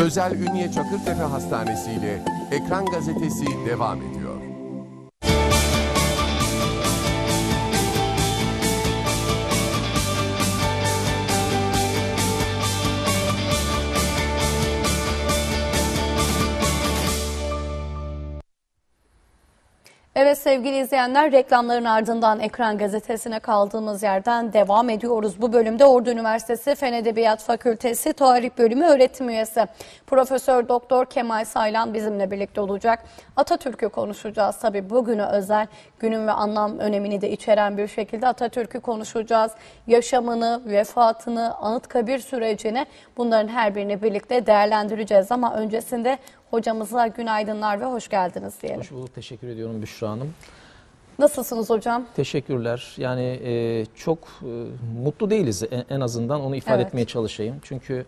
Özel Ünye Çakırtepe Hastanesi ile Ekran Gazetesi devam ediyor. Evet sevgili izleyenler, reklamların ardından Ekran Gazetesi'ne kaldığımız yerden devam ediyoruz. Bu bölümde Ordu Üniversitesi Fen Edebiyat Fakültesi Tarih Bölümü öğretim üyesi Profesör Doktor Kemal Saylan bizimle birlikte olacak. Atatürk'ü konuşacağız. Tabii bugünü özel, günün ve anlam önemini de içeren bir şekilde Atatürk'ü konuşacağız. Yaşamını, vefatını, Anıtkabir sürecini, bunların her birini birlikte değerlendireceğiz. Ama öncesinde hocamıza günaydınlar ve hoş geldiniz diyelim. Hoş bulduk. Teşekkür ediyorum Büşra Hanım. Nasılsınız hocam? Teşekkürler. Yani çok mutlu değiliz, en azından onu ifade etmeye çalışayım. Çünkü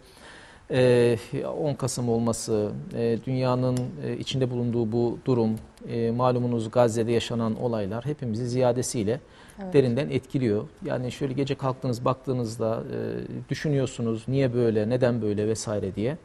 10 Kasım olması, dünyanın içinde bulunduğu bu durum, malumunuz Gazze'de yaşanan olaylar hepimizi ziyadesiyle derinden etkiliyor. Yani şöyle gece kalktınız, baktığınızda düşünüyorsunuz niye böyle, neden böyle vesaire diye.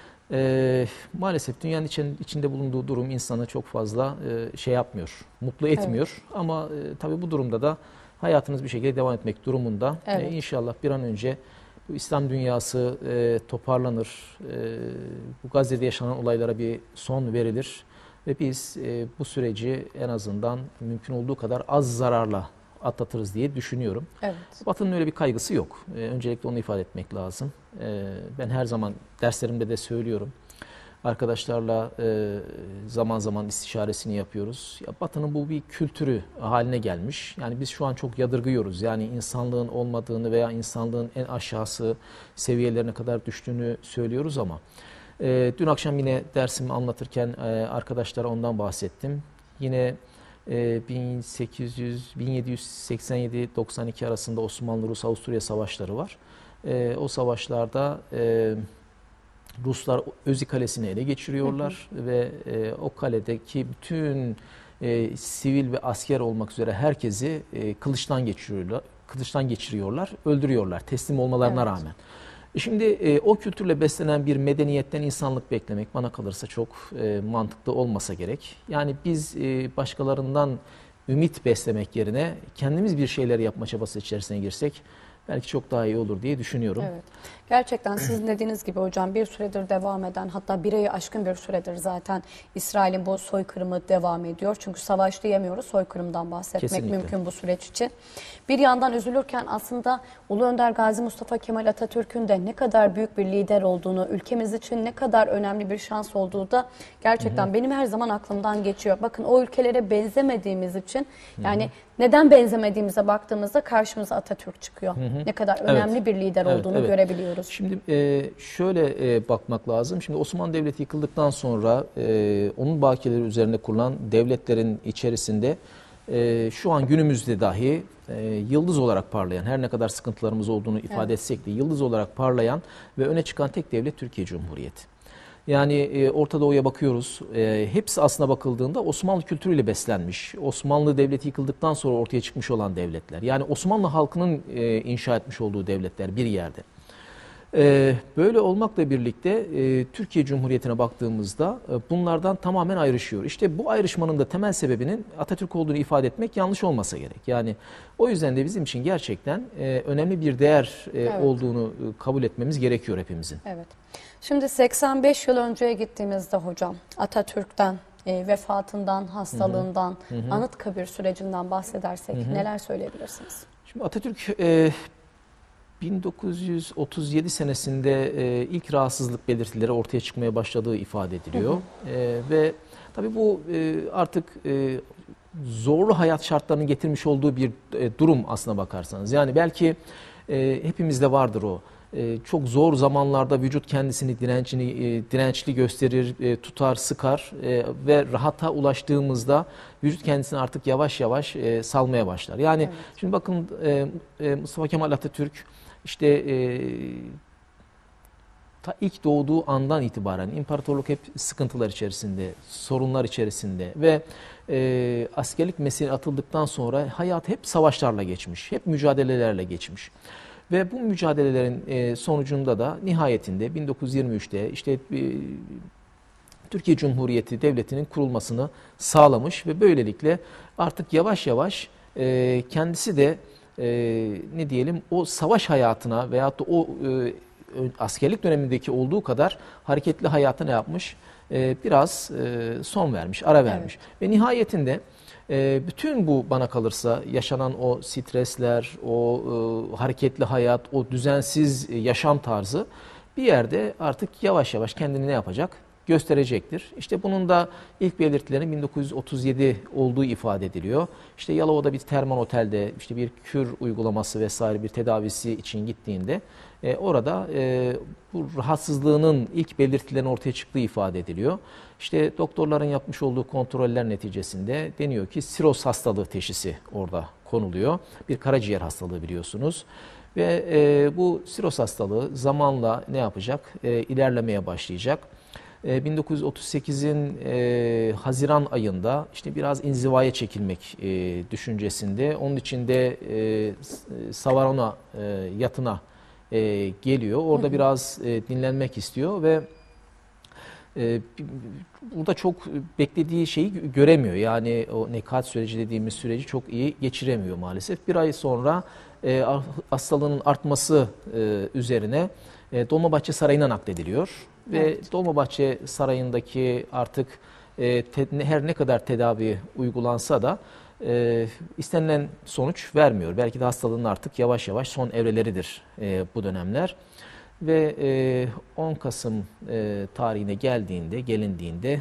Maalesef dünyanın içinde bulunduğu durum insanı çok fazla şey yapmıyor, mutlu etmiyor. Ama tabii bu durumda da hayatınız bir şekilde devam etmek durumunda. İnşallah bir an önce bu İslam dünyası toparlanır, bu Gazze'de yaşanan olaylara bir son verilir ve biz bu süreci en azından mümkün olduğu kadar az zararla atlatırız diye düşünüyorum. Batı'nın öyle bir kaygısı yok. Öncelikle onu ifade etmek lazım. Ben her zaman derslerimde de söylüyorum. Arkadaşlarla zaman zaman istişaresini yapıyoruz. Ya Batı'nın bu bir kültürü haline gelmiş. Yani biz şu an çok yadırgıyoruz. Yani insanlığın olmadığını veya insanlığın en aşağısı seviyelerine kadar düştüğünü söylüyoruz ama dün akşam yine dersimi anlatırken arkadaşlara ondan bahsettim. Yine 1787-92 arasında Osmanlı-Rus-Avusturya savaşları var. O savaşlarda Ruslar Özü Kalesi'ni ele geçiriyorlar ve o kaledeki bütün sivil ve asker olmak üzere herkesi kılıçtan geçiriyorlar, öldürüyorlar teslim olmalarına rağmen. Şimdi o kültürle beslenen bir medeniyetten insanlık beklemek bana kalırsa çok mantıklı olmasa gerek. Yani biz başkalarından ümit beslemek yerine kendimiz bir şeyler yapma çabası içerisine girsek belki çok daha iyi olur diye düşünüyorum. Evet. Gerçekten sizin dediğiniz gibi hocam, bir süredir devam eden, hatta bir ayı aşkın bir süredir zaten İsrail'in bu soykırımı devam ediyor. Çünkü savaş diyemiyoruz, soykırımdan bahsetmek mümkün bu süreç için. Bir yandan üzülürken aslında Ulu Önder Gazi Mustafa Kemal Atatürk'ün de ne kadar büyük bir lider olduğunu, ülkemiz için ne kadar önemli bir şans olduğu da gerçekten benim her zaman aklımdan geçiyor. Bakın, o ülkelere benzemediğimiz için, yani neden benzemediğimize baktığımızda karşımıza Atatürk çıkıyor. Ne kadar önemli bir lider olduğunu görebiliyoruz. Şimdi şöyle bakmak lazım. Şimdi Osmanlı Devleti yıkıldıktan sonra onun bakiyeleri üzerine kurulan devletlerin içerisinde şu an günümüzde dahi yıldız olarak parlayan, her ne kadar sıkıntılarımız olduğunu ifade etsek de yıldız olarak parlayan ve öne çıkan tek devlet Türkiye Cumhuriyeti. Yani Orta Doğu'ya bakıyoruz. Hepsi aslına bakıldığında Osmanlı kültürüyle beslenmiş. Osmanlı Devleti yıkıldıktan sonra ortaya çıkmış olan devletler. Yani Osmanlı halkının inşa etmiş olduğu devletler bir yerde. Böyle olmakla birlikte Türkiye Cumhuriyeti'ne baktığımızda bunlardan tamamen ayrışıyor. İşte bu ayrışmanın da temel sebebinin Atatürk olduğunu ifade etmek yanlış olmasa gerek. Yani o yüzden de bizim için gerçekten önemli bir değer olduğunu kabul etmemiz gerekiyor hepimizin. Evet. Şimdi 85 yıl önceye gittiğimizde hocam, Atatürk'ten, vefatından, hastalığından, Anıtkabir sürecinden bahsedersek neler söyleyebilirsiniz? Şimdi Atatürk 1937 senesinde ilk rahatsızlık belirtileri ortaya çıkmaya başladığı ifade ediliyor. Ve tabii bu artık zorlu hayat şartlarının getirmiş olduğu bir durum aslına bakarsanız. Yani belki hepimizde vardır o. Çok zor zamanlarda vücut kendisini dirençli gösterir, tutar, sıkar ve rahata ulaştığımızda vücut kendisini artık yavaş yavaş salmaya başlar. Yani şimdi bakın Mustafa Kemal Atatürk işte ta ilk doğduğu andan itibaren imparatorluk hep sıkıntılar içerisinde, sorunlar içerisinde ve askerlik mesleğine atıldıktan sonra hayat hep savaşlarla geçmiş, hep mücadelelerle geçmiş. Ve bu mücadelelerin sonucunda da nihayetinde 1923'te işte Türkiye Cumhuriyeti Devleti'nin kurulmasını sağlamış ve böylelikle artık yavaş yavaş kendisi de ne diyelim o savaş hayatına veyahut da o askerlik dönemindeki olduğu kadar hareketli hayatına yapmış, biraz son vermiş, ara vermiş. Evet. Ve nihayetinde bütün bu bana kalırsa yaşanan o stresler, o hareketli hayat, o düzensiz yaşam tarzı bir yerde artık yavaş yavaş kendini ne yapacak? Gösterecektir. İşte bunun da ilk belirtilerinin 1937 olduğu ifade ediliyor. İşte Yalova'da bir termal otelde işte bir kür uygulaması vesaire bir tedavisi için gittiğinde orada bu rahatsızlığının ilk belirtilerinin ortaya çıktığı ifade ediliyor. İşte doktorların yapmış olduğu kontroller neticesinde deniyor ki siroz hastalığı teşhisi orada konuluyor. Bir karaciğer hastalığı biliyorsunuz. Ve bu siroz hastalığı zamanla ne yapacak? İlerlemeye başlayacak. 1938'in Haziran ayında işte biraz inzivaya çekilmek düşüncesinde. Onun için de Savarona yatına geliyor. Orada biraz dinlenmek istiyor ve burada çok beklediği şeyi göremiyor. Yani o nekat süreci dediğimiz süreci çok iyi geçiremiyor maalesef. Bir ay sonra hastalığının artması üzerine Dolmabahçe Sarayı'na naklediliyor. Ve Dolmabahçe Sarayı'ndaki artık her ne kadar tedavi uygulansa da istenilen sonuç vermiyor. Belki de hastalığın artık yavaş yavaş son evreleridir bu dönemler. Ve 10 Kasım tarihine gelindiğinde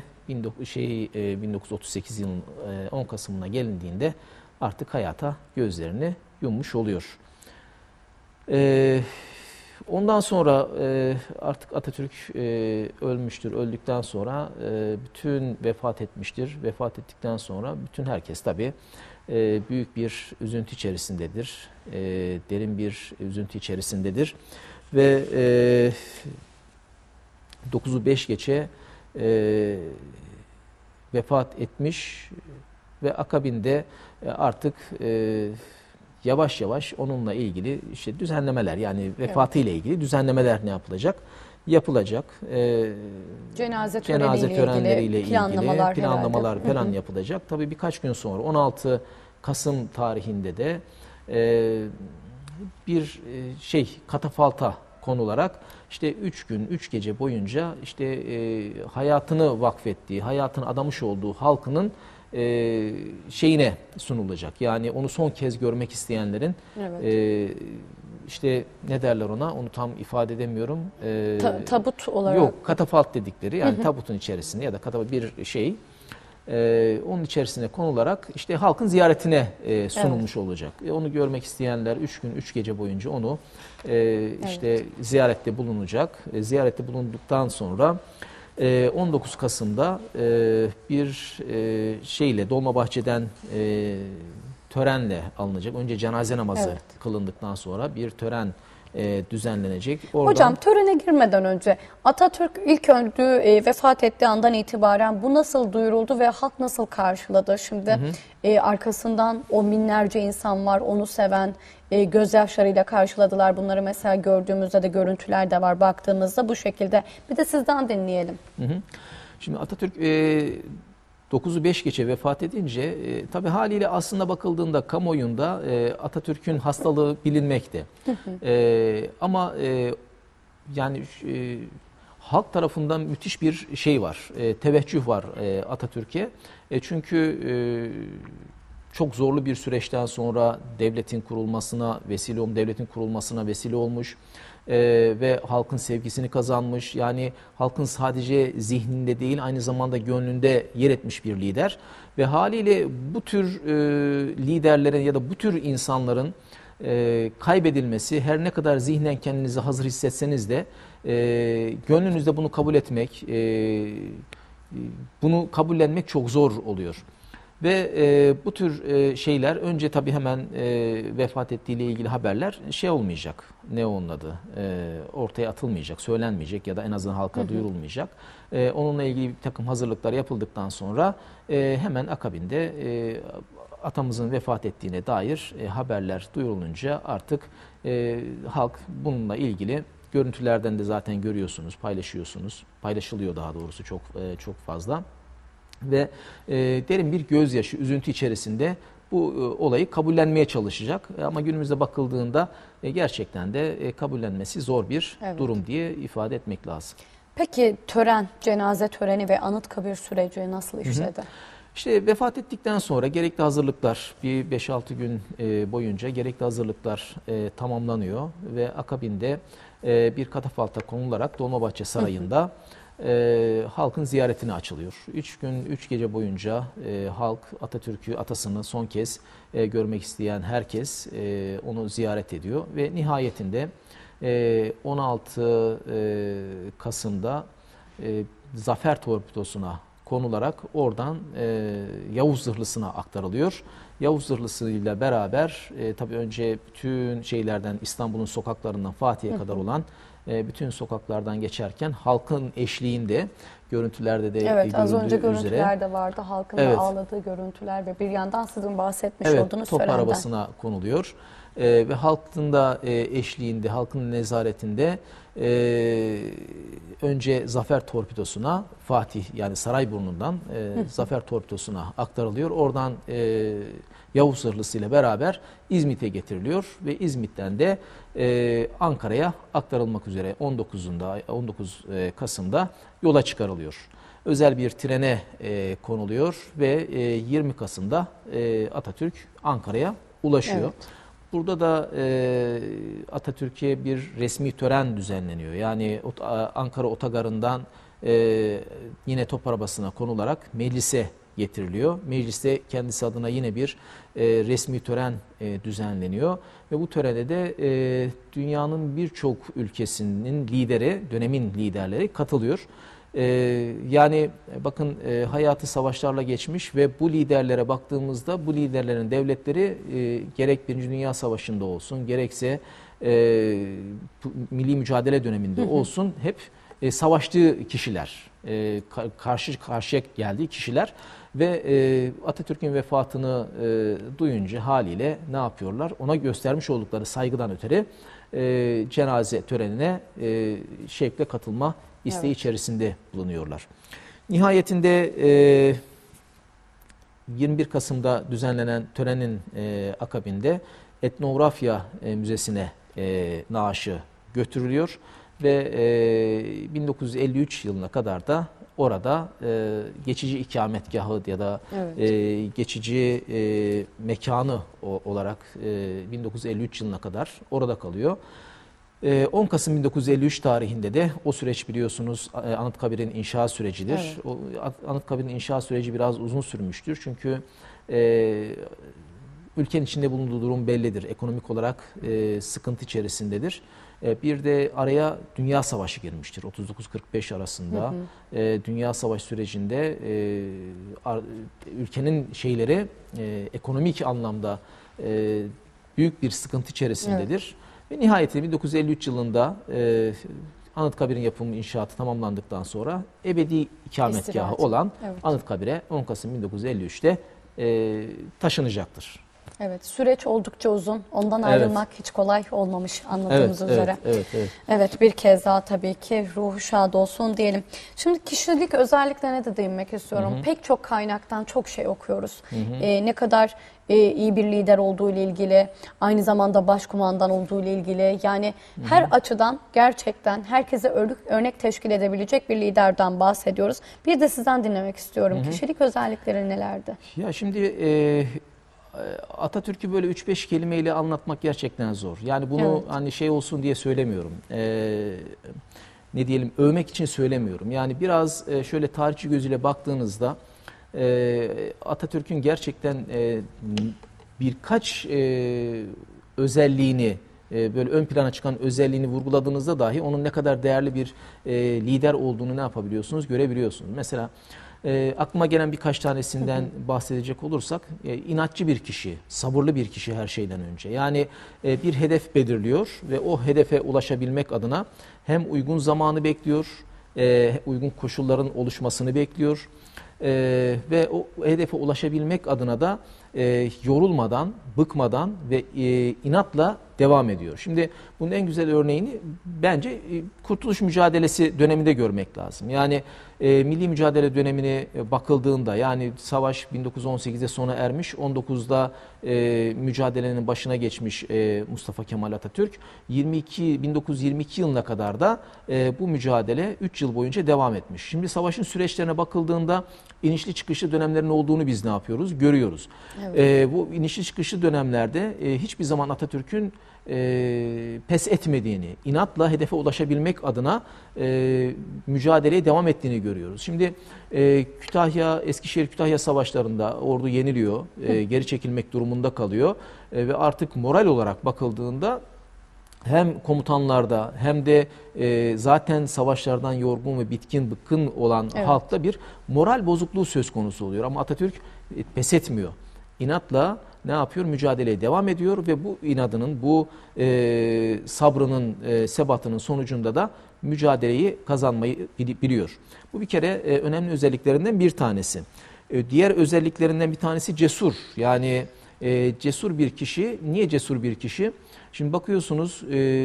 1938 yılının 10 Kasım'ına gelindiğinde artık hayata gözlerini yummuş oluyor. Ondan sonra artık Atatürk ölmüştür. Öldükten sonra bütün vefat etmiştir. Vefat ettikten sonra bütün herkes tabii büyük bir üzüntü içerisindedir. Derin bir üzüntü içerisindedir. Ve 9'u 5 geçe vefat etmiş ve akabinde artık yavaş yavaş onunla ilgili işte düzenlemeler yani vefatıyla ilgili düzenlemeler ne yapılacak? Yapılacak. Cenaze törenleriyle ilgili planlamalar falan yapılacak. Tabii birkaç gün sonra 16 Kasım tarihinde de bir katafalta konularak işte 3 gün 3 gece boyunca işte hayatını vakfettiği, hayatını adamış olduğu halkının şeyine sunulacak. Yani onu son kez görmek isteyenlerin işte ne derler ona, onu tam ifade edemiyorum. Tabut olarak. Yok, katafalt dedikleri yani tabutun içerisinde ya da bir şey onun içerisine konularak işte halkın ziyaretine sunulmuş olacak. Onu görmek isteyenler 3 gün 3 gece boyunca onu işte ziyarette bulunacak. Ziyarette bulunduktan sonra 19 Kasım'da bir Dolmabahçe'den törenle alınacak. Önce cenaze namazı kılındıktan sonra bir tören düzenlenecek. Oradan... Hocam törene girmeden önce Atatürk ilk öldüğü, vefat ettiği andan itibaren bu nasıl duyuruldu ve halk nasıl karşıladı? Şimdi arkasından o binlerce insan var, onu seven, gözyaşlarıyla karşıladılar. Bunları mesela gördüğümüzde de görüntüler de var baktığımızda bu şekilde. Bir de sizden dinleyelim. Şimdi Atatürk 9'u 5 geçe vefat edince tabii haliyle aslında bakıldığında kamuoyunda Atatürk'ün hastalığı bilinmekte. Ama yani halk tarafından müthiş bir şey var, teveccüh var Atatürk'e. Çünkü çok zorlu bir süreçten sonra devletin kurulmasına vesile olmuş. Ve halkın sevgisini kazanmış. Yani halkın sadece zihninde değil aynı zamanda gönlünde yer etmiş bir lider. Ve haliyle bu tür liderlerin ya da bu tür insanların kaybedilmesi, her ne kadar zihnen kendinizi hazır hissetseniz de gönlünüzde bunu kabul etmek, bunu kabullenmek çok zor oluyor. Ve bu tür şeyler önce tabii hemen vefat ettiğiyle ilgili haberler olmayacak. Ne onun adı? Ortaya atılmayacak, söylenmeyecek ya da en azından halka duyurulmayacak. Onunla ilgili bir takım hazırlıklar yapıldıktan sonra hemen akabinde atamızın vefat ettiğine dair haberler duyurulunca artık Halk bununla ilgili görüntülerden de zaten görüyorsunuz, paylaşıyorsunuz. Paylaşılıyor daha doğrusu çok fazla. Ve derin bir gözyaşı, üzüntü içerisinde bu olayı kabullenmeye çalışacak. Ama günümüzde bakıldığında gerçekten de kabullenmesi zor bir durum diye ifade etmek lazım. Peki tören, cenaze töreni ve Anıtkabir süreci nasıl işledi? İşte vefat ettikten sonra gerekli hazırlıklar bir 5-6 gün boyunca gerekli hazırlıklar tamamlanıyor ve akabinde bir katafalta konularak Dolmabahçe Sarayı'nda halkın ziyaretine açılıyor. 3 gün 3 gece boyunca halk Atatürk'ü, atasını son kez görmek isteyen herkes onu ziyaret ediyor ve nihayetinde 16 Kasım'da Zafer Torpidosuna konularak oradan Yavuz Zırhlısı'na aktarılıyor. Yavuz Zırhlısı ile beraber tabii önce bütün şeylerden, İstanbul'un sokaklarından Fatih'e kadar olan bütün sokaklardan geçerken halkın eşliğinde, görüntülerde de evet, az önce görüldüğü üzere görüntülerde vardı halkın da ağladığı görüntüler ve bir yandan sizin bahsetmiş olduğunuz top törenden. arabasına konuluyor. Ve halkın da eşliğinde, halkın nezaretinde önce Zafer Torpidosuna, Fatih yani Sarayburnu'ndan Zafer Torpidosuna aktarılıyor. Oradan Yavuz Zırhlısı ile beraber İzmit'e getiriliyor ve İzmit'ten de Ankara'ya aktarılmak üzere 19 Kasım'da yola çıkarılıyor. Özel bir trene konuluyor ve 20 Kasım'da Atatürk Ankara'ya ulaşıyor. Evet. Burada da Atatürk'e bir resmi tören düzenleniyor. Yani Ankara Otogarı'ndan yine top arabasına konularak meclise getiriliyor. Mecliste kendisi adına yine bir resmi tören düzenleniyor. Ve bu törene de dünyanın birçok ülkesinin lideri, dönemin liderleri katılıyor. Yani bakın hayatı savaşlarla geçmiş ve bu liderlere baktığımızda bu liderlerin devletleri gerek Birinci Dünya Savaşı'nda olsun gerekse milli mücadele döneminde olsun hep savaştığı kişiler, karşı karşıya geldiği kişiler ve Atatürk'ün vefatını duyunca haliyle ne yapıyorlar? Ona göstermiş oldukları saygıdan ötürü cenaze törenine şevkle katılma isteği içerisinde bulunuyorlar. Nihayetinde 21 Kasım'da düzenlenen törenin akabinde Etnografya Müzesi'ne naaşı götürülüyor ve 1953 yılına kadar da orada geçici ikametgahı ya da geçici mekanı olarak 1953 yılına kadar orada kalıyor. 10 Kasım 1953 tarihinde de o süreç biliyorsunuz Anıtkabir'in inşa sürecidir. Evet. O Anıtkabir'in inşa süreci biraz uzun sürmüştür. Çünkü ülkenin içinde bulunduğu durum bellidir. Ekonomik olarak sıkıntı içerisindedir. Bir de araya Dünya Savaşı girmiştir. 39-45 arasında Dünya Savaşı sürecinde ülkenin şeyleri ekonomik anlamda büyük bir sıkıntı içerisindedir. Evet. Ve nihayetinde 1953 yılında Anıtkabir'in yapımı inşaatı tamamlandıktan sonra ebedi ikametgahı olan Anıtkabir'e 10 Kasım 1953'te taşınacaktır. Evet, süreç oldukça uzun. Ondan ayrılmak hiç kolay olmamış anladığımız üzere. Evet, bir kez daha tabii ki ruhu şad olsun diyelim. Şimdi kişilik özelliklerine de değinmek istiyorum. Pek çok kaynaktan çok şey okuyoruz. Ne kadar iyi bir lider olduğu ile ilgili, aynı zamanda başkumandan olduğu ile ilgili. Yani her açıdan gerçekten herkese örnek teşkil edebilecek bir liderden bahsediyoruz. Bir de sizden dinlemek istiyorum. Kişilik özellikleri nelerdi? Ya şimdi Atatürk'ü böyle 3-5 kelimeyle anlatmak gerçekten zor. Yani bunu hani şey olsun diye söylemiyorum. Ne diyelim, övmek için söylemiyorum. Yani biraz şöyle tarihçi gözüyle baktığınızda Atatürk'ün gerçekten birkaç özelliğini böyle ön plana çıkan özelliğini vurguladığınızda dahi onun ne kadar değerli bir lider olduğunu ne yapabiliyorsunuz, görebiliyorsunuz. Mesela aklıma gelen birkaç tanesinden bahsedecek olursak inatçı bir kişi, sabırlı bir kişi her şeyden önce. Yani bir hedef belirliyor ve o hedefe ulaşabilmek adına hem uygun zamanı bekliyor, uygun koşulların oluşmasını bekliyor ve o hedefe ulaşabilmek adına da yorulmadan, bıkmadan ve inatla devam ediyor. Şimdi bunun en güzel örneğini bence Kurtuluş Mücadelesi döneminde görmek lazım. Yani milli mücadele dönemine bakıldığında, yani savaş 1918'de sona ermiş, 19'da mücadelenin başına geçmiş Mustafa Kemal Atatürk. 1922 yılına kadar da bu mücadele 3 yıl boyunca devam etmiş. Şimdi savaşın süreçlerine bakıldığında inişli çıkışlı dönemlerin olduğunu biz ne yapıyoruz? Görüyoruz. Evet. Bu inişli çıkışlı dönemlerde hiçbir zaman Atatürk'ün pes etmediğini, inatla hedefe ulaşabilmek adına mücadeleye devam ettiğini görüyoruz. Şimdi Eskişehir-Kütahya savaşlarında ordu yeniliyor, geri çekilmek durumunda kalıyor ve artık moral olarak bakıldığında hem komutanlarda hem de zaten savaşlardan yorgun ve bitkin, bıkkın olan halkta bir moral bozukluğu söz konusu oluyor. Ama Atatürk pes etmiyor. İnatla ne yapıyor? Mücadeleye devam ediyor ve bu inadının, bu sabrının, sebatının sonucunda da mücadeleyi kazanmayı biliyor. Bu bir kere önemli özelliklerinden bir tanesi. Diğer özelliklerinden bir tanesi cesur. Yani cesur bir kişi. Niye cesur bir kişi? Şimdi bakıyorsunuz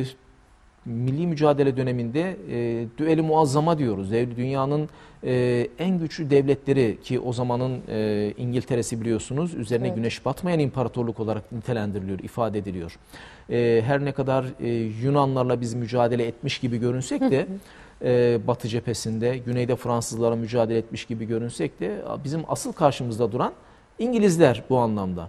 milli mücadele döneminde düel-i muazzama diyoruz. Dünyanın en güçlü devletleri, ki o zamanın İngiltere'si biliyorsunuz, üzerine güneş batmayan imparatorluk olarak nitelendiriliyor, ifade ediliyor. Her ne kadar Yunanlarla biz mücadele etmiş gibi görünsek de Batı cephesinde, güneyde Fransızlarla mücadele etmiş gibi görünsek de bizim asıl karşımızda duran İngilizler bu anlamda.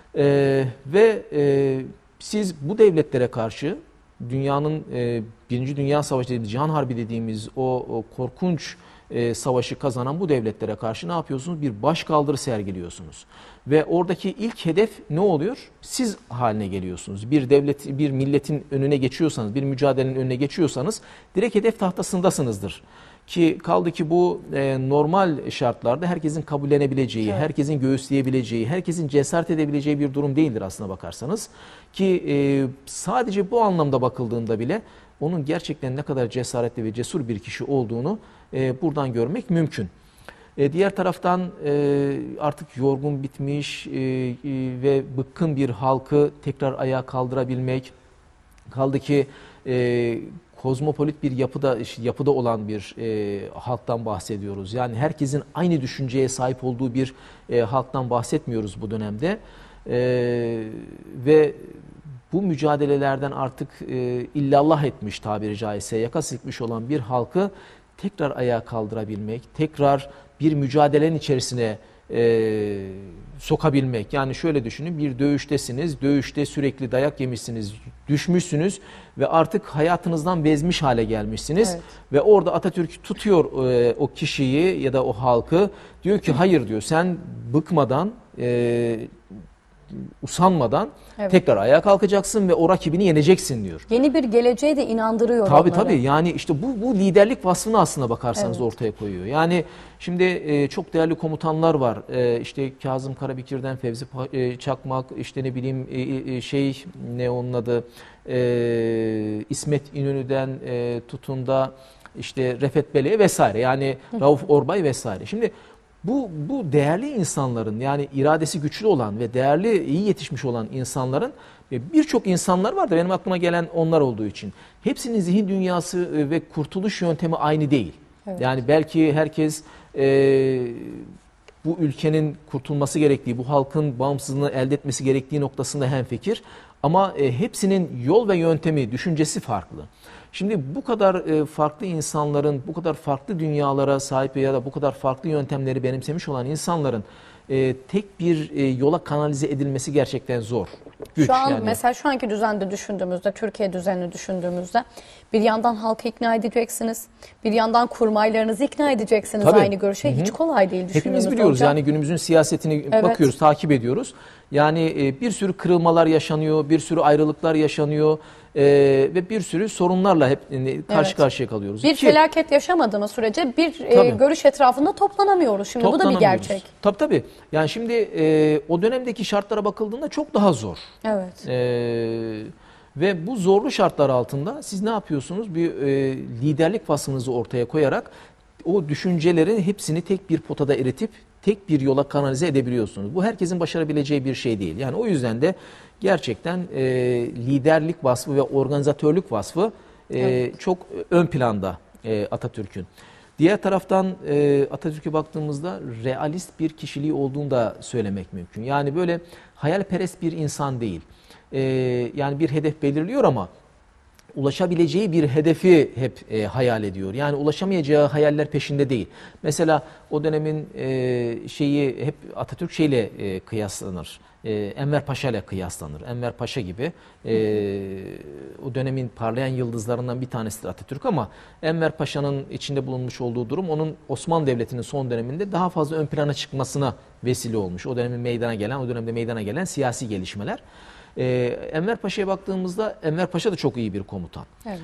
Ve siz bu devletlere karşı dünyanın Birinci Dünya Savaşı dediğimiz, Cihan Harbi dediğimiz o korkunç savaşı kazanan bu devletlere karşı ne yapıyorsunuz? Bir başkaldırı sergiliyorsunuz. Ve oradaki ilk hedef ne oluyor? Siz haline geliyorsunuz. Bir devlet, bir milletin önüne geçiyorsanız, bir mücadelenin önüne geçiyorsanız direkt hedef tahtasındasınızdır. Ki kaldı ki bu normal şartlarda herkesin kabullenebileceği, herkesin göğüsleyebileceği, herkesin cesaret edebileceği bir durum değildir aslına bakarsanız. Ki sadece bu anlamda bakıldığında bile onun gerçekten ne kadar cesaretli ve cesur bir kişi olduğunu buradan görmek mümkün. Diğer taraftan artık yorgun, bitmiş ve bıkkın bir halkı tekrar ayağa kaldırabilmek, kaldı ki kozmopolit bir yapıda olan bir halktan bahsediyoruz. Yani herkesin aynı düşünceye sahip olduğu bir halktan bahsetmiyoruz bu dönemde. Ve bu mücadelelerden artık illallah etmiş, tabiri caizse yaka silkmiş olan bir halkı tekrar ayağa kaldırabilmek, tekrar bir mücadelenin içerisine sokabilmek. Yani şöyle düşünün, bir dövüştesiniz, dövüşte sürekli dayak yemişsiniz, düşmüşsünüz ve artık hayatınızdan bezmiş hale gelmişsiniz. Ve orada Atatürk tutuyor o kişiyi ya da o halkı, diyor ki hayır diyor, sen bıkmadan, usanmadan tekrar ayağa kalkacaksın ve o rakibini yeneceksin diyor. Yeni bir geleceğe de inandırıyor onları. Tabii yani işte bu liderlik vasfını aslına bakarsanız ortaya koyuyor. Yani şimdi çok değerli komutanlar var. İşte Kazım Karabekir'den Fevzi Çakmak, işte ne bileyim ne onun adı, İsmet İnönü'den tutun da işte Refet Bele'ye vesaire, yani Rauf Orbay vesaire. Şimdi bu değerli insanların, yani iradesi güçlü olan ve değerli, iyi yetişmiş olan insanların, birçok insanlar var da benim aklıma gelen onlar olduğu için, hepsinin zihin dünyası ve kurtuluş yöntemi aynı değil. Yani belki herkes bu ülkenin kurtulması gerektiği, bu halkın bağımsızlığını elde etmesi gerektiği noktasında hemfikir. Ama hepsinin yol ve yöntemi, düşüncesi farklı. Şimdi bu kadar farklı insanların, bu kadar farklı dünyalara sahip ya da bu kadar farklı yöntemleri benimsemiş olan insanların tek bir yola kanalize edilmesi gerçekten zor. Güç, şu an yani. Mesela şu anki düzende düşündüğümüzde, Türkiye düzenini düşündüğümüzde bir yandan halkı ikna edeceksiniz, bir yandan kurmaylarınızı ikna edeceksiniz aynı görüşe. Hiç kolay değil. Hepimiz biliyoruz hocam. Yani günümüzün siyasetini bakıyoruz, takip ediyoruz. Yani bir sürü kırılmalar yaşanıyor, bir sürü ayrılıklar yaşanıyor. Ve bir sürü sorunlarla hep karşı karşıya kalıyoruz. Bir felaket yaşamadığımız sürece bir görüş etrafında toplanamıyoruz. Şimdi bu da bir gerçek. Tabii. Yani şimdi o dönemdeki şartlara bakıldığında çok daha zor. Evet. Ve bu zorlu şartlar altında siz ne yapıyorsunuz? Bir liderlik vasfınızı ortaya koyarak o düşüncelerin hepsini tek bir potada eritip tek bir yola kanalize edebiliyorsunuz. Bu herkesin başarabileceği bir şey değil. Yani o yüzden de gerçekten liderlik vasfı ve organizatörlük vasfı çok ön planda Atatürk'ün. Diğer taraftan Atatürk'e baktığımızda realist bir kişiliği olduğunu da söylemek mümkün. Yani böyle hayalperest bir insan değil. Yani bir hedef belirliyor ama ulaşabileceği bir hedefi hep hayal ediyor. Yani ulaşamayacağı hayaller peşinde değil. Mesela o dönemin şeyi hep Atatürk şeyle kıyaslanır. Enver Paşa ile kıyaslanır. Enver Paşa gibi o dönemin parlayan yıldızlarından bir tanesidir Atatürk ama Enver Paşa'nın içinde bulunmuş olduğu durum onun Osmanlı Devleti'nin son döneminde daha fazla ön plana çıkmasına vesile olmuş. O dönemde meydana gelen siyasi gelişmeler. Enver Paşa'ya baktığımızda Enver Paşa da çok iyi bir komutan. Evet.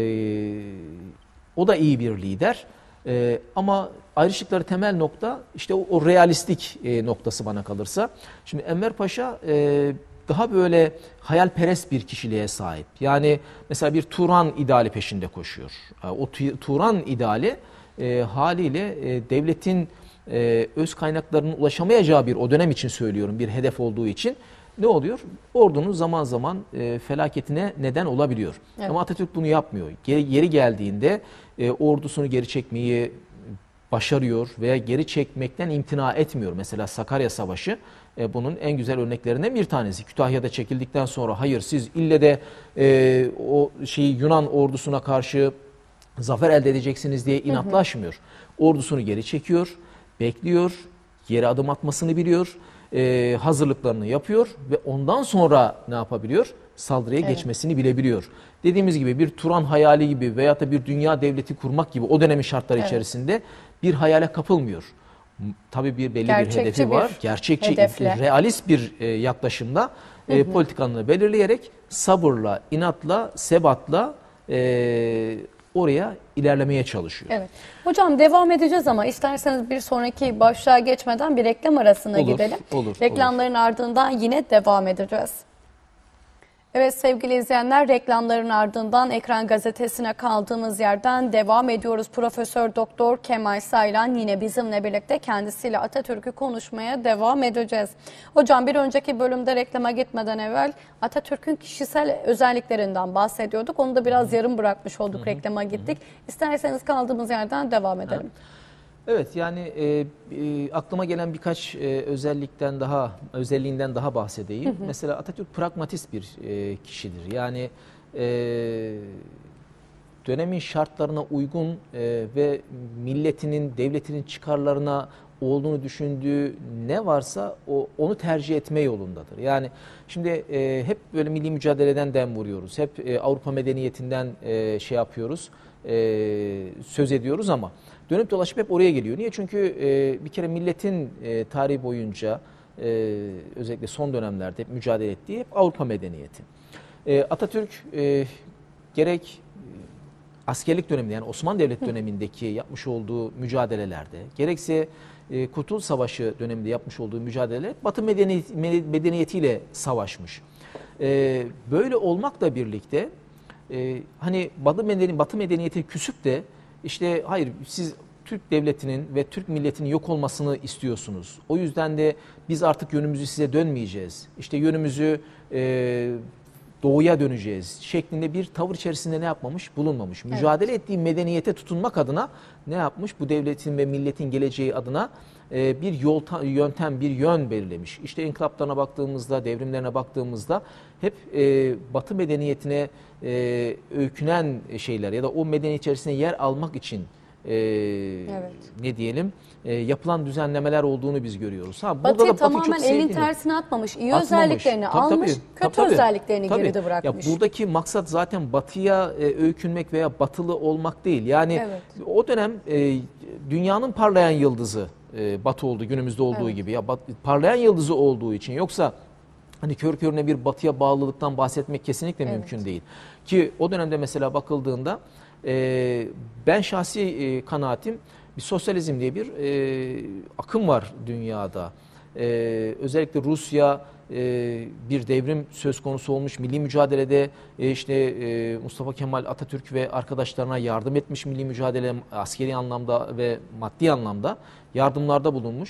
O da iyi bir lider. Ama ayrıştıkları temel nokta işte o realistik noktası bana kalırsa. Şimdi Enver Paşa daha böyle hayalperest bir kişiliğe sahip. Yani mesela bir Turan ideali peşinde koşuyor. O Turan ideali haliyle devletin öz kaynaklarının ulaşamayacağı bir o dönem için söylüyorum bir hedef olduğu için ne oluyor? Ordunun zaman zaman felaketine neden olabiliyor. Evet. Ama Atatürk bunu yapmıyor. Yeri geldiğinde ordusunu geri çekmeyi başarıyor veya geri çekmekten imtina etmiyor. Mesela Sakarya Savaşı bunun en güzel örneklerinden bir tanesi. Kütahya'da çekildikten sonra hayır siz ille de o Yunan ordusuna karşı zafer elde edeceksiniz diye inatlaşmıyor. Ordusunu geri çekiyor, bekliyor, geri adım atmasını biliyor. Hazırlıklarını yapıyor ve ondan sonra ne yapabiliyor? Saldırıya geçmesini bilebiliyor. Dediğimiz gibi bir Turan hayali gibi veyahut da bir dünya devleti kurmak gibi o dönemin şartları içerisinde bir hayale kapılmıyor. Tabii belli bir hedefi var. Gerçekçi, realist bir yaklaşımda politikanını belirleyerek sabırla, inatla, sebatla oraya ilerlemeye çalışıyor. Evet. Hocam devam edeceğiz ama isterseniz bir sonraki başlığa geçmeden bir reklam arasına gidelim. Reklamların ardından yine devam edeceğiz. Evet sevgili izleyenler, reklamların ardından Ekran Gazetesi'ne kaldığımız yerden devam ediyoruz. Profesör Doktor Kemal Saylan yine bizimle birlikte, kendisiyle Atatürk'ü konuşmaya devam edeceğiz. Hocam bir önceki bölümde reklama gitmeden evvel Atatürk'ün kişisel özelliklerinden bahsediyorduk. Onu da biraz yarım bırakmış olduk, reklama gittik. İsterseniz kaldığımız yerden devam edelim. Evet, yani aklıma gelen birkaç özelliğinden daha bahsedeyim. Mesela Atatürk pragmatist bir kişidir. Yani dönemin şartlarına uygun ve milletinin, devletinin çıkarlarına olduğunu düşündüğü ne varsa onu tercih etme yolundadır. Yani şimdi hep böyle milli mücadeleden dem vuruyoruz. Hep Avrupa medeniyetinden söz ediyoruz ama dönüp dolaşıp hep oraya geliyor. Niye? Çünkü bir kere milletin tarihi boyunca özellikle son dönemlerde hep mücadele ettiği hep Avrupa medeniyeti. Atatürk gerek askerlik döneminde, yani Osmanlı Devleti dönemindeki yapmış olduğu mücadelelerde, gerekse Kurtuluş Savaşı döneminde yapmış olduğu mücadeleler Batı medeniyetiyle savaşmış. Böyle olmakla birlikte hani Batı medeniyeti küsüp de işte hayır siz Türk devletinin ve Türk milletinin yok olmasını istiyorsunuz. O yüzden de biz artık yönümüzü size dönmeyeceğiz. İşte yönümüzü doğuya döneceğiz şeklinde bir tavır içerisinde ne yapmamış? Bulunmamış. Evet. Mücadele ettiği medeniyete tutunmak adına ne yapmış? Bu devletin ve milletin geleceği adına bir yöntem, bir yön belirlemiş. İşte inkılaplarına baktığımızda, devrimlerine baktığımızda hep Batı medeniyetine öykünen şeyler ya da o medeniyet içerisinde yer almak için ne diyelim yapılan düzenlemeler olduğunu biz görüyoruz. Batı tamamen elin tersine atmamış. İyi özelliklerini almış, kötü özelliklerini geride bırakmış. Ya buradaki maksat zaten Batı'ya öykünmek veya Batılı olmak değil. Yani o dönem dünyanın parlayan yıldızı Batı oldu, günümüzde olduğu gibi. Ya parlayan yıldızı olduğu için, yoksa hani kör körüne bir Batı'ya bağlılıktan bahsetmek kesinlikle mümkün değil. Ki o dönemde mesela bakıldığında ben şahsi kanaatim, bir sosyalizm diye bir akım var dünyada. Özellikle Rusya bir devrim söz konusu olmuş. Milli mücadelede Mustafa Kemal Atatürk ve arkadaşlarına yardım etmiş, milli mücadele askeri anlamda ve maddi anlamda yardımlarda bulunmuş.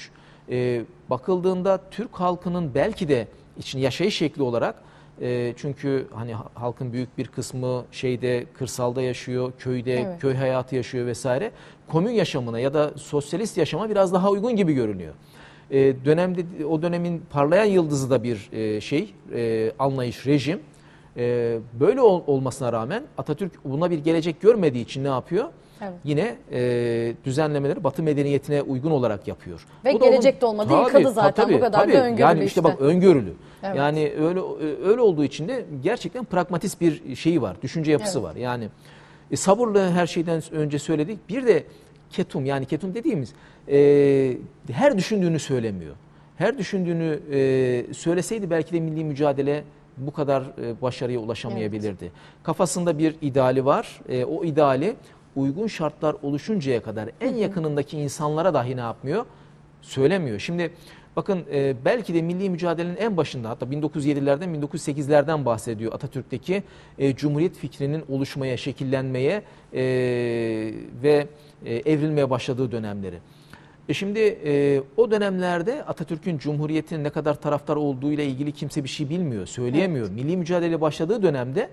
Bakıldığında Türk halkının belki de için yaşayış şekli olarak, çünkü hani halkın büyük bir kısmı kırsalda yaşıyor, köyde, evet, köy hayatı yaşıyor vesaire. Komün yaşamına ya da sosyalist yaşama biraz daha uygun gibi görünüyor. O dönemin parlayan yıldızı da bir anlayış, rejim. Böyle olmasına rağmen Atatürk buna bir gelecek görmediği için ne yapıyor? Evet. Yine düzenlemeleri Batı medeniyetine uygun olarak yapıyor. Ve gelecek de olmadı, yıkıldı zaten, bu kadar da öngörülü yani işte. Bak, öngörülü. Evet. Yani öyle olduğu için de gerçekten pragmatist bir şeyi var, düşünce yapısı var. Yani sabırlı, her şeyden önce söyledik. Bir de ketum, yani ketum dediğimiz her düşündüğünü söylemiyor. Her düşündüğünü söyleseydi belki de milli mücadele bu kadar başarıya ulaşamayabilirdi. Evet. Kafasında bir ideali var. O ideali uygun şartlar oluşuncaya kadar en yakınındaki insanlara dahi ne yapmıyor? Söylemiyor. Şimdi bakın, belki de milli mücadelenin en başında, hatta 1907'lerden 1908'lerden bahsediyor Atatürk'teki Cumhuriyet fikrinin oluşmaya, şekillenmeye ve evrilmeye başladığı dönemleri. Şimdi o dönemlerde Atatürk'ün Cumhuriyet'in ne kadar taraftar olduğu ile ilgili kimse bir şey bilmiyor, söyleyemiyor. Evet. Milli mücadele başladığı dönemde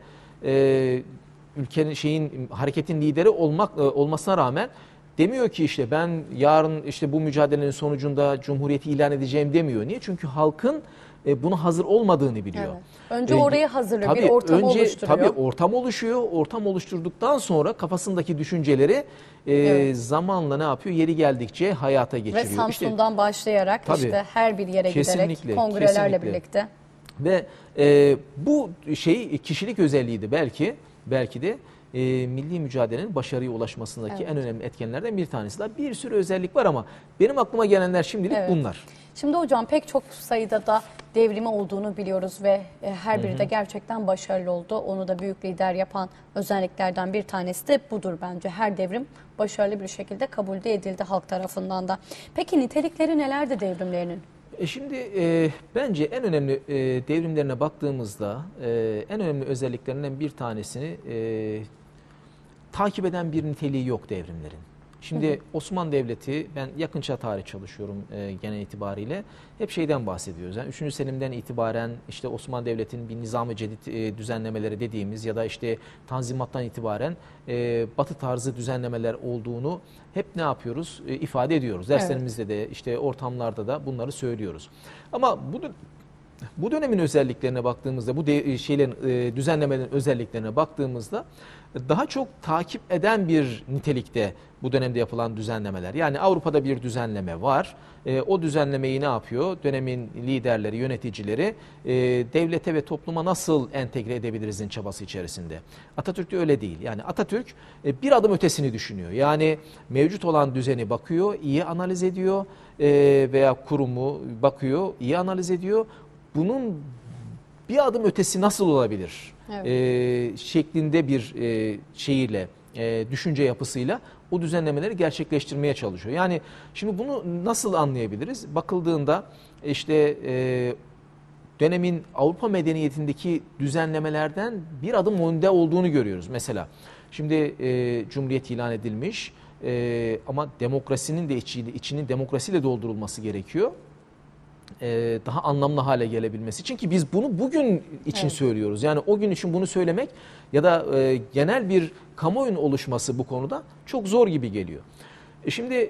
ülkenin hareketin lideri olmasına rağmen demiyor ki işte ben yarın işte bu mücadelenin sonucunda Cumhuriyeti ilan edeceğim demiyor. Niye? Çünkü halkın buna hazır olmadığını biliyor. Evet. Önce orayı hazırlıyor, bir ortam oluşturuyor. Tabii ortam oluşuyor. Ortam oluşturduktan sonra kafasındaki düşünceleri zamanla ne yapıyor? Yeri geldikçe hayata geçiriyor. Ve Samsun'dan başlayarak işte her bir yere giderek, kongrelerle birlikte. Ve bu kişilik özelliğiydi belki de milli mücadelenin başarıya ulaşmasındaki en önemli etkenlerden bir tanesi. Daha bir sürü özellik var ama benim aklıma gelenler şimdilik bunlar. Şimdi hocam, pek çok sayıda da devrimi olduğunu biliyoruz ve her biri de gerçekten başarılı oldu. Onu da büyük lider yapan özelliklerden bir tanesi de budur bence. Her devrim başarılı bir şekilde kabul de edildi halk tarafından da. Peki nitelikleri nelerdi devrimlerinin? Şimdi bence en önemli devrimlerine baktığımızda en önemli özelliklerinden bir tanesini takip eden bir niteliği yok devrimlerin. Şimdi Osmanlı Devleti, ben yakın çağ tarih çalışıyorum genel itibariyle, hep şeyden bahsediyoruz. Yani 3. Selim'den itibaren işte Osmanlı Devleti'nin bir nizam-ı cedid düzenlemeleri dediğimiz ya da işte Tanzimat'tan itibaren Batı tarzı düzenlemeler olduğunu hep ne yapıyoruz? İfade ediyoruz. Derslerimizde de işte ortamlarda da bunları söylüyoruz. Ama bu dönemin özelliklerine baktığımızda, bu düzenlemelerin özelliklerine baktığımızda daha çok takip eden bir nitelikte bu dönemde yapılan düzenlemeler. Yani Avrupa'da bir düzenleme var. O düzenlemeyi ne yapıyor? Dönemin liderleri, yöneticileri devlete ve topluma nasıl entegre edebilirizin çabası içerisinde. Atatürk'te öyle değil. Yani Atatürk bir adım ötesini düşünüyor. Yani mevcut olan düzeni bakıyor, iyi analiz ediyor veya kurumu bakıyor, iyi analiz ediyor. Bunun bir adım ötesi nasıl olabilir? Evet. Şeklinde bir düşünce yapısıyla o düzenlemeleri gerçekleştirmeye çalışıyor. Yani şimdi bunu nasıl anlayabiliriz? Bakıldığında işte dönemin Avrupa medeniyetindeki düzenlemelerden bir adım önde olduğunu görüyoruz. Mesela şimdi Cumhuriyet ilan edilmiş ama demokrasinin de içinin demokrasiyle doldurulması gerekiyor. Daha anlamlı hale gelebilmesi için, ki biz bunu bugün için söylüyoruz. Yani o gün için bunu söylemek ya da genel bir kamuoyunun oluşması bu konuda çok zor gibi geliyor. Şimdi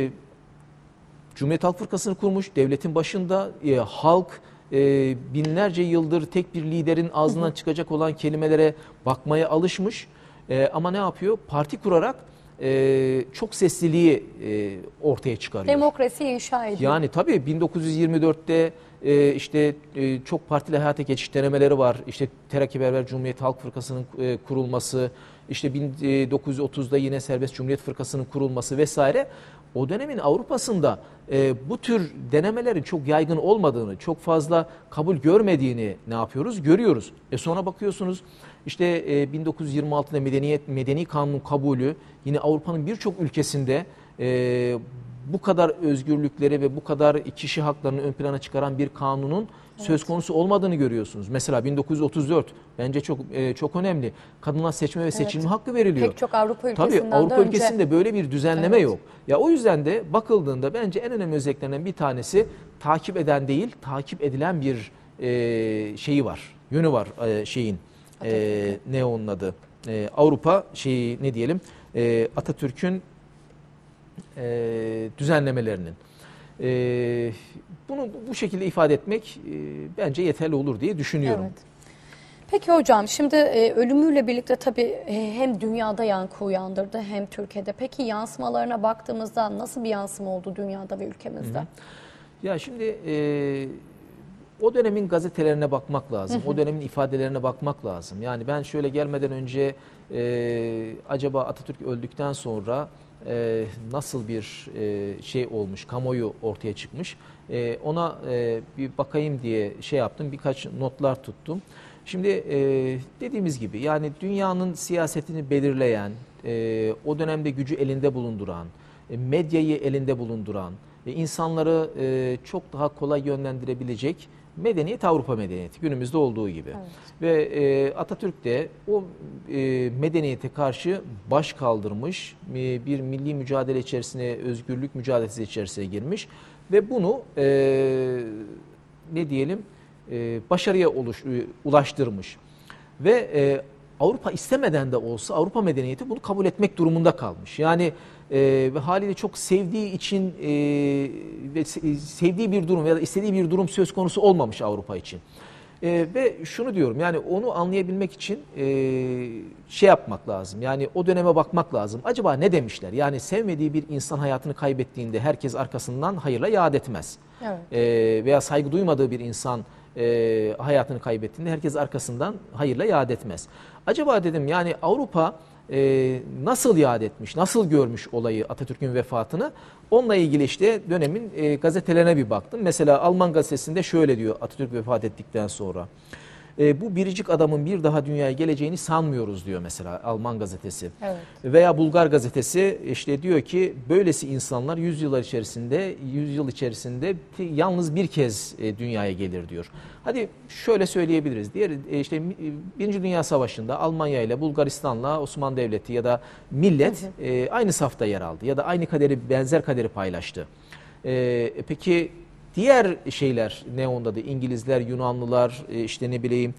Cumhuriyet Halk Fırkası'nı kurmuş, devletin başında halk binlerce yıldır tek bir liderin ağzından çıkacak olan kelimelere bakmaya alışmış. Ama ne yapıyor? Parti kurarak çok sesliliği ortaya çıkarıyor. Demokrasiyi inşa ediyor. Yani tabii 1924'te işte çok partili hayata geçiş denemeleri var. İşte Terakkiperver Cumhuriyet Halk Fırkası'nın kurulması, işte 1930'da yine Serbest Cumhuriyet Fırkası'nın kurulması vesaire. O dönemin Avrupa'sında bu tür denemelerin çok yaygın olmadığını, çok fazla kabul görmediğini ne yapıyoruz? Görüyoruz. Sonra bakıyorsunuz işte 1926'da Medeni Kanun kabulü yine Avrupa'nın birçok ülkesinde bu kadar özgürlükleri ve bu kadar kişi haklarını ön plana çıkaran bir kanunun söz konusu olmadığını görüyorsunuz. Mesela 1934 bence çok önemli. Kadına seçme ve seçilme hakkı veriliyor. Pek çok Avrupa ülkesinden Tabii Avrupa önce. ülkesinde böyle bir düzenleme yok. Ya o yüzden de bakıldığında bence en önemli özelliklerinden bir tanesi takip eden değil, takip edilen bir şeyi var. Yönü var şeyin. Ne onun adı? Avrupa şeyi ne diyelim? Atatürk'ün düzenlemelerinin. Bunu bu şekilde ifade etmek bence yeterli olur diye düşünüyorum. Evet. Peki hocam, şimdi ölümüyle birlikte tabii hem dünyada yankı uyandırdı hem Türkiye'de. Peki yansımalarına baktığımızda nasıl bir yansıma oldu dünyada ve ülkemizde? Ya şimdi o dönemin gazetelerine bakmak lazım. O dönemin ifadelerine bakmak lazım. Yani ben şöyle gelmeden önce acaba Atatürk öldükten sonra nasıl bir şey olmuş, kamuoyu ortaya çıkmış. Ona bir bakayım diye şey yaptım, birkaç notlar tuttum. Şimdi dediğimiz gibi yani dünyanın siyasetini belirleyen, o dönemde gücü elinde bulunduran, medyayı elinde bulunduran, insanları çok daha kolay yönlendirebilecek medeniyet Avrupa medeniyeti günümüzde olduğu gibi. Evet. Ve Atatürk de o medeniyete karşı baş kaldırmış, bir milli mücadele içerisine, özgürlük mücadelesi içerisine girmiş ve bunu ne diyelim başarıya ulaştırmış. Ve Avrupa istemeden de olsa Avrupa medeniyeti bunu kabul etmek durumunda kalmış. Yani ve haliyle çok sevdiği için ve sevdiği bir durum ya da istediği bir durum söz konusu olmamış Avrupa için. Ve şunu diyorum yani onu anlayabilmek için şey yapmak lazım. Yani o döneme bakmak lazım. Acaba ne demişler? Yani sevmediği bir insan hayatını kaybettiğinde herkes arkasından hayırla yad etmez. Evet. Veya saygı duymadığı bir insan hayatını kaybettiğinde herkes arkasından hayırla yad etmez. Acaba dedim yani Avrupa nasıl yad etmiş, nasıl görmüş olayı Atatürk'ün vefatını? Onunla ilgili işte dönemin gazetelerine bir baktım. Mesela Alman gazetesinde şöyle diyor Atatürk vefat ettikten sonra. Bu biricik adamın bir daha dünyaya geleceğini sanmıyoruz diyor mesela Alman gazetesi. Evet. Veya Bulgar gazetesi işte diyor ki böylesi insanlar 100 yıl içerisinde yalnız bir kez dünyaya gelir diyor. Hadi şöyle söyleyebiliriz. Diğer işte Birinci Dünya Savaşı'nda Almanya ile Bulgaristan'la Osmanlı Devleti ya da millet aynı safta yer aldı ya da aynı benzer kaderi paylaştı. Peki diğer şeyler ne onda da İngilizler, Yunanlılar, işte ne bileyim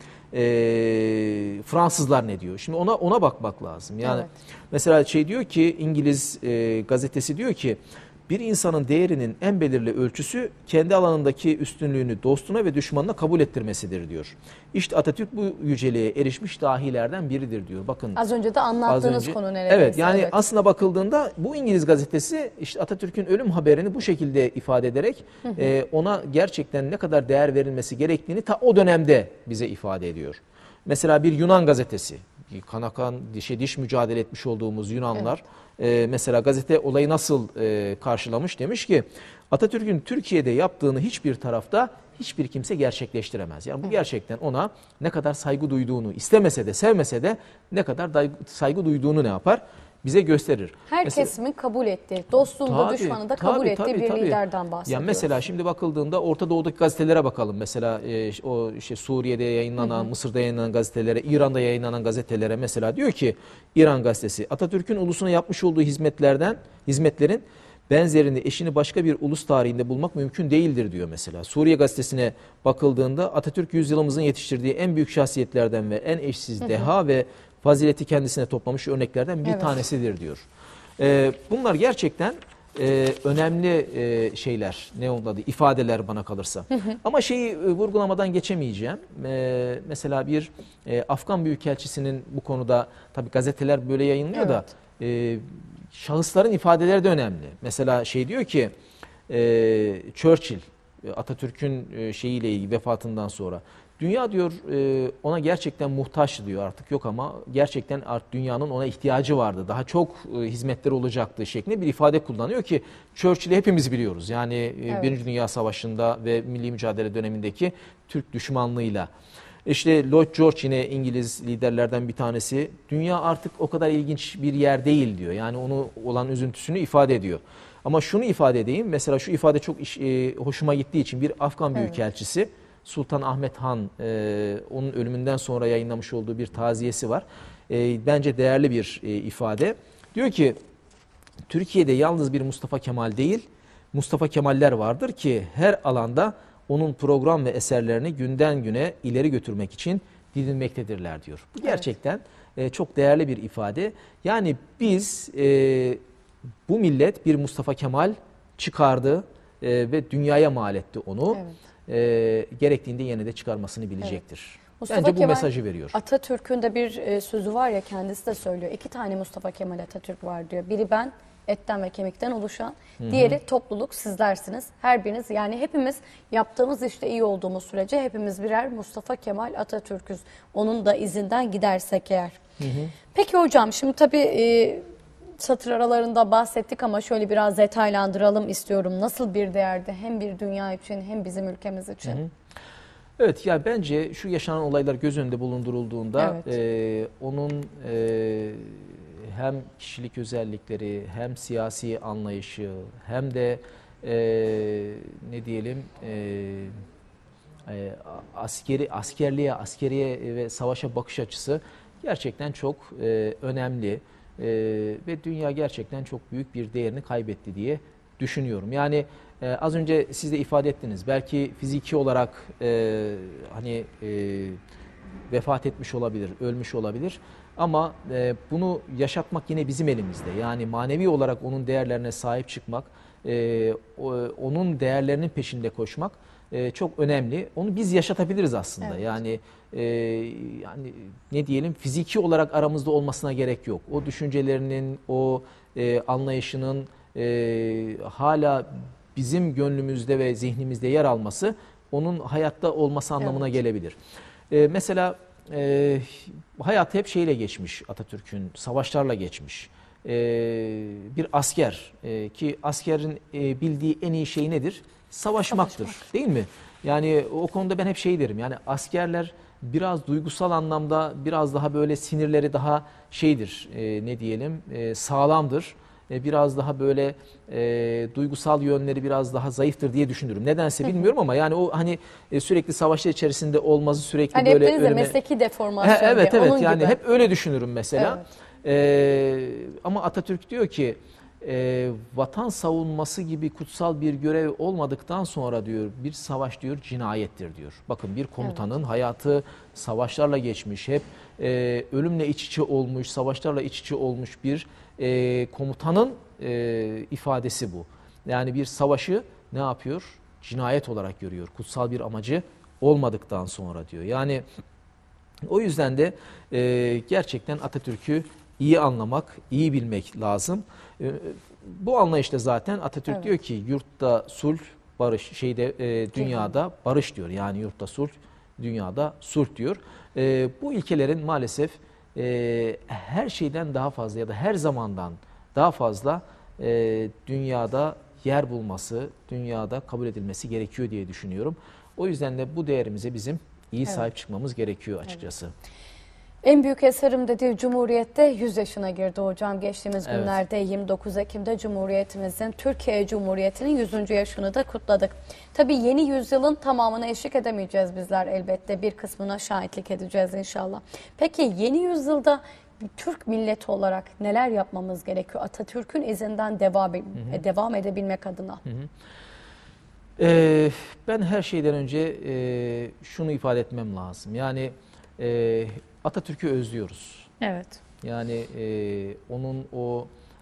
Fransızlar ne diyor? Şimdi ona bakmak lazım. Yani mesela şey diyor ki İngiliz gazetesi diyor ki bir insanın değerinin en belirli ölçüsü kendi alanındaki üstünlüğünü dostuna ve düşmanına kabul ettirmesidir diyor. İşte Atatürk bu yüceliğe erişmiş dahilerden biridir diyor. Bakın az önce de anlattığınız konu neredeyse. Evet yani aslında bakıldığında bu İngiliz gazetesi işte Atatürk'ün ölüm haberini bu şekilde ifade ederek ona gerçekten ne kadar değer verilmesi gerektiğini ta o dönemde bize ifade ediyor. Mesela bir Yunan gazetesi, kanakan diş mücadele etmiş olduğumuz Yunanlar mesela gazete olayı nasıl karşılamış? Demiş ki Atatürk'ün Türkiye'de yaptığını hiçbir tarafta hiçbir kimse gerçekleştiremez. Yani bu gerçekten ona ne kadar saygı duyduğunu istemese de sevmese de ne kadar saygı duyduğunu ne yapar? Bize gösterir. Her kesimin kabul ettiği, dostluğunda düşmanı da kabul ettiği bir liderden bahsediyoruz. Yani mesela şimdi bakıldığında Orta Doğu'daki gazetelere bakalım. Mesela o işte Suriye'de yayınlanan, Mısır'da yayınlanan gazetelere, İran'da yayınlanan gazetelere mesela diyor ki İran gazetesi Atatürk'ün ulusuna yapmış olduğu hizmetlerin benzerini eşini başka bir ulus tarihinde bulmak mümkün değildir diyor mesela. Suriye gazetesine bakıldığında Atatürk yüzyılımızın yetiştirdiği en büyük şahsiyetlerden ve en eşsiz deha ve fazileti kendisine toplamış örneklerden bir tanesidir diyor. Bunlar gerçekten önemli şeyler, ne onun adı, ifadeler bana kalırsa. Ama şeyi vurgulamadan geçemeyeceğim. Mesela bir Afgan Büyükelçisinin bu konuda tabii gazeteler böyle yayınlıyor da şahısların ifadeleri de önemli. Mesela şey diyor ki Churchill Atatürk'ün şeyiyle ilgili vefatından sonra dünya diyor ona gerçekten muhtaç diyor artık yok ama gerçekten artık dünyanın ona ihtiyacı vardı. Daha çok hizmetleri olacaktı şeklinde bir ifade kullanıyor ki Churchill'i hepimiz biliyoruz. Yani Birinci Dünya Savaşı'nda ve milli mücadele dönemindeki Türk düşmanlığıyla. İşte Lloyd George yine İngiliz liderlerden bir tanesi. Dünya artık o kadar ilginç bir yer değil diyor. Yani onu olan üzüntüsünü ifade ediyor. Ama şunu ifade edeyim. Mesela şu ifade çok hoşuma gittiği için bir Afgan büyükelçisi Sultan Ahmet Han onun ölümünden sonra yayınlamış olduğu bir taziyesi var. Bence değerli bir ifade. Diyor ki Türkiye'de yalnız bir Mustafa Kemal değil, Mustafa Kemaller vardır ki her alanda onun program ve eserlerini günden güne ileri götürmek için didinmektedirler diyor. Bu gerçekten çok değerli bir ifade. Yani biz bu millet bir Mustafa Kemal çıkardı ve dünyaya mal etti onu. Gerektiğinde yine de çıkarmasını bilecektir. Mustafa Bence bu Kemal, mesajı veriyor. Atatürk'ün de bir sözü var ya, kendisi de söylüyor. 2 tane Mustafa Kemal Atatürk var diyor. Biri ben, etten ve kemikten oluşan. Diğeri topluluk, sizlersiniz. Her biriniz, yani hepimiz yaptığımız işte iyi olduğumuz sürece hepimiz birer Mustafa Kemal Atatürk'üz. Onun da izinden gidersek eğer. Peki hocam, şimdi tabii satır aralarında bahsettik ama şöyle biraz detaylandıralım istiyorum. Nasıl bir değerdi hem bir dünya için hem bizim ülkemiz için? Evet, ya bence şu yaşanan olaylar göz önünde bulundurulduğunda onun hem kişilik özellikleri hem siyasi anlayışı hem de ne diyelim askeriye ve savaşa bakış açısı gerçekten çok önemli ve dünya gerçekten çok büyük bir değerini kaybetti diye düşünüyorum. Yani az önce siz de ifade ettiniz. Belki fiziki olarak vefat etmiş olabilir, ölmüş olabilir. Ama bunu yaşatmak yine bizim elimizde. Yani manevi olarak onun değerlerine sahip çıkmak, onun değerlerinin peşinde koşmak çok önemli. Onu biz yaşatabiliriz aslında. Evet. Yani ne diyelim, fiziki olarak aramızda olmasına gerek yok. O düşüncelerinin, o anlayışının hala bizim gönlümüzde ve zihnimizde yer alması onun hayatta olması anlamına gelebilir. Mesela hayatı hep şeyle geçmiş Atatürk'ün, savaşlarla geçmiş. Bir asker ki askerin bildiği en iyi şey nedir? Savaşmaktır, değil mi? Yani o konuda ben hep şey derim, yani askerler biraz duygusal anlamda biraz daha böyle sinirleri daha şeydir, ne diyelim, sağlamdır. Biraz daha böyle duygusal yönleri biraz daha zayıftır diye düşünürüm. Nedense bilmiyorum ama yani o hani sürekli savaşlar içerisinde olması, sürekli hani böyle önüme... mesleki deformasyon diye. Evet Onun yani gibi. hep öyle düşünürüm mesela. Ama Atatürk diyor ki vatan savunması gibi kutsal bir görev olmadıktan sonra diyor bir savaş diyor cinayettir diyor. Bakın bir komutanın hayatı savaşlarla geçmiş, hep ölümle iç içe olmuş, savaşlarla iç içe olmuş bir komutanın ifadesi bu. Yani bir savaşı ne yapıyor? Cinayet olarak görüyor. Kutsal bir amacı olmadıktan sonra diyor. Yani o yüzden de gerçekten Atatürk'ü iyi anlamak, iyi bilmek lazım. Bu anlayışta zaten Atatürk diyor ki yurtta sulh, barış, dünyada barış diyor. Yani yurtta sulh, dünyada sulh diyor. Bu ilkelerin maalesef her şeyden daha fazla ya da her zamandan daha fazla dünyada yer bulması, dünyada kabul edilmesi gerekiyor diye düşünüyorum. O yüzden de bu değerimize bizim iyi sahip çıkmamız gerekiyor açıkçası. En büyük eserim dediği Cumhuriyet'te 100 yaşına girdi hocam. Geçtiğimiz günlerde 29 Ekim'de Cumhuriyetimizin, Türkiye Cumhuriyeti'nin 100. yaşını da kutladık. Tabii yeni yüzyılın tamamına eşlik edemeyeceğiz bizler elbette. Bir kısmına şahitlik edeceğiz inşallah. Peki yeni yüzyılda Türk milleti olarak neler yapmamız gerekiyor? Atatürk'ün izinden devam edebilmek adına. Ben her şeyden önce şunu ifade etmem lazım. Yani Atatürk'ü özlüyoruz. Evet. Yani onun o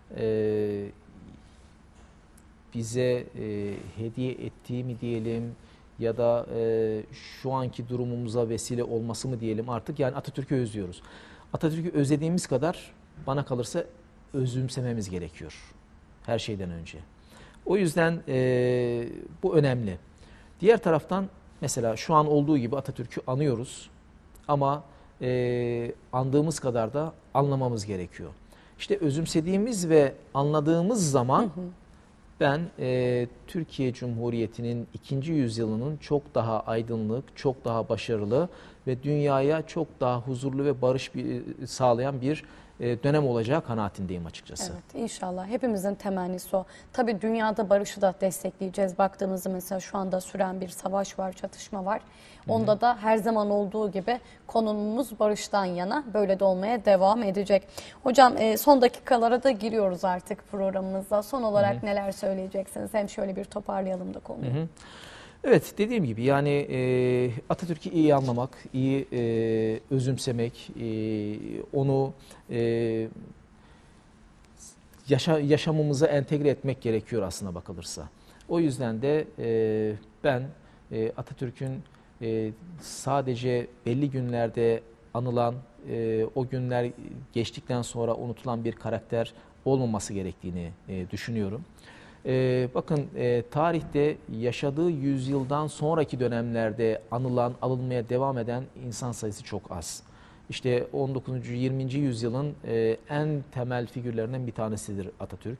bize hediye ettiği mi diyelim ya da şu anki durumumuza vesile olması mı diyelim artık, yani Atatürk'ü özlüyoruz. Atatürk'ü özlediğimiz kadar bana kalırsa özümsememiz gerekiyor her şeyden önce. O yüzden bu önemli. Diğer taraftan mesela şu an olduğu gibi Atatürk'ü anıyoruz ama andığımız kadar da anlamamız gerekiyor. İşte özümsediğimiz ve anladığımız zaman Ben Türkiye Cumhuriyeti'nin 2. yüzyılının çok daha aydınlık, çok daha başarılı ve dünyaya çok daha huzurlu ve barış sağlayan bir dönem olacağı kanaatindeyim açıkçası. Evet, inşallah. Hepimizin temennisi o. Tabii dünyada barışı da destekleyeceğiz. Baktığımızda mesela şu anda süren bir savaş var, çatışma var. Onda da her zaman olduğu gibi konumumuz barıştan yana, böyle de olmaya devam edecek. Hocam son dakikalara da giriyoruz artık programımızda. Son olarak neler söyleyeceksiniz? Hem şöyle bir toparlayalım da konuyu. Evet, dediğim gibi yani Atatürk'ü iyi anlamak, iyi özümsemek, onu yaşamımıza entegre etmek gerekiyor aslına bakılırsa. O yüzden de ben Atatürk'ün sadece belli günlerde anılan, o günler geçtikten sonra unutulan bir karakter olmaması gerektiğini düşünüyorum. Bakın tarihte yaşadığı yüzyıldan sonraki dönemlerde anılan, alınmaya devam eden insan sayısı çok az. İşte 19. 20. yüzyılın en temel figürlerinden bir tanesidir Atatürk.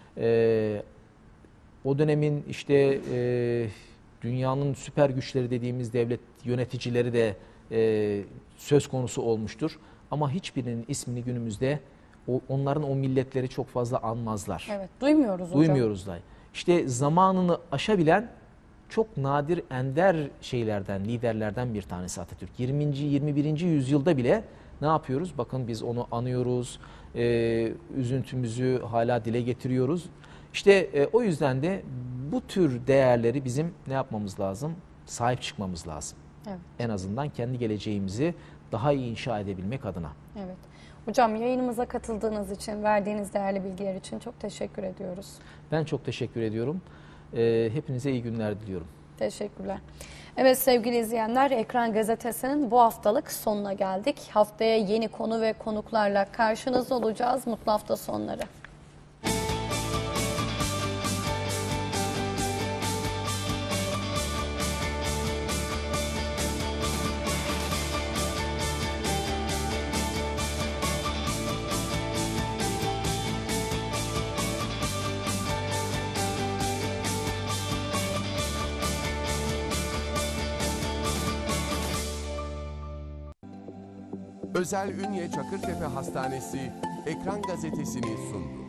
O dönemin işte dünyanın süper güçleri dediğimiz devlet yöneticileri de söz konusu olmuştur. Ama hiçbirinin ismini günümüzde onların o milletleri çok fazla anmazlar. Evet, duymuyoruz hocam. Duymuyoruz da. İşte zamanını aşabilen çok nadir, ender şeylerden, liderlerden bir tanesi Atatürk. 20. 21. yüzyılda bile ne yapıyoruz? Bakın biz onu anıyoruz, üzüntümüzü hala dile getiriyoruz. İşte o yüzden de bu tür değerleri bizim ne yapmamız lazım? Sahip çıkmamız lazım. Evet. En azından kendi geleceğimizi daha iyi inşa edebilmek adına. Evet. Hocam yayınımıza katıldığınız için, verdiğiniz değerli bilgiler için çok teşekkür ediyoruz. Ben çok teşekkür ediyorum. Hepinize iyi günler diliyorum. Teşekkürler. Evet sevgili izleyenler, Ekran Gazetesi'nin bu haftalık sonuna geldik. Haftaya yeni konu ve konuklarla karşınızda olacağız. Mutlu hafta sonları. Özel Ünye Çakırtepe Hastanesi Ekran Gazetesi'ni sundu.